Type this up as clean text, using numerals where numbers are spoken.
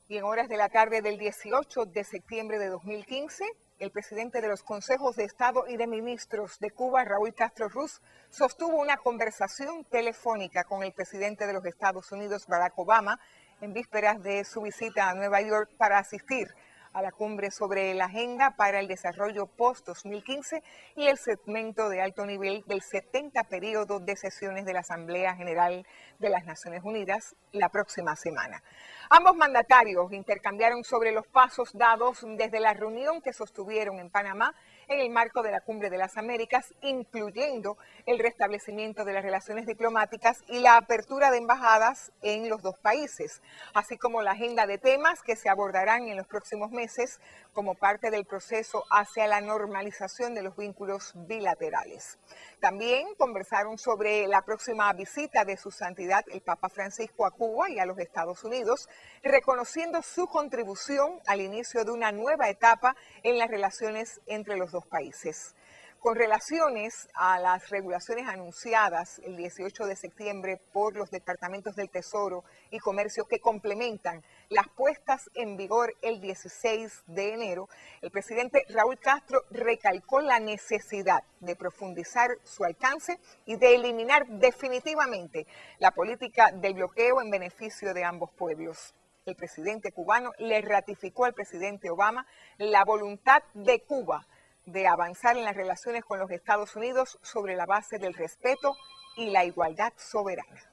Y en horas de la tarde del 18 de septiembre de 2015, el presidente de los Consejos de Estado y de Ministros de Cuba, Raúl Castro Ruz, sostuvo una conversación telefónica con el presidente de los Estados Unidos, Barack Obama, en vísperas de su visita a Nueva York para asistir a la cumbre sobre la agenda para el desarrollo post-2015 y el segmento de alto nivel del 70 periodo de sesiones de la Asamblea General de las Naciones Unidas la próxima semana. Ambos mandatarios intercambiaron sobre los pasos dados desde la reunión que sostuvieron en Panamá en el marco de la Cumbre de las Américas, incluyendo el restablecimiento de las relaciones diplomáticas y la apertura de embajadas en los dos países, así como la agenda de temas que se abordarán en los próximos meses como parte del proceso hacia la normalización de los vínculos bilaterales. También conversaron sobre la próxima visita de su santidad el Papa Francisco a Cuba y a los Estados Unidos, reconociendo su contribución al inicio de una nueva etapa en las relaciones entre los dos países. Con relaciones a las regulaciones anunciadas el 18 de septiembre por los departamentos del Tesoro y Comercio que complementan las puestas en vigor el 16 de enero, el presidente Raúl Castro recalcó la necesidad de profundizar su alcance y de eliminar definitivamente la política del bloqueo en beneficio de ambos pueblos. El presidente cubano le ratificó al presidente Obama la voluntad de Cuba de avanzar en las relaciones con los Estados Unidos sobre la base del respeto y la igualdad soberana.